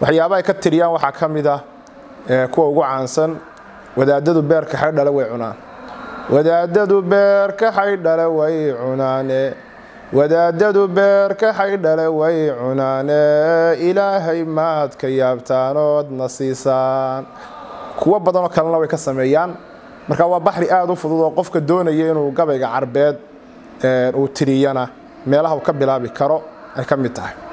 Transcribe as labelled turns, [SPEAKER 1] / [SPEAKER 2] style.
[SPEAKER 1] waxyaabaha ay ka tiriyaan waxa kamida kuwa ugu caansan wadaadadu beerka xaydhale way cunaan wadaadadu beerka xaydhale way cunaane wadaadadu beerka xaydhale way cunaane ilaahay maad ka yaabtaanood nasiisaan kuwa badan oo kalena way ka sameeyaan marka waa baxri aad u fudud oo qofka doonaya inuu gabayga carbeed uu tiriyana meelaha uu ka bilaabi karo ay ka mid tahay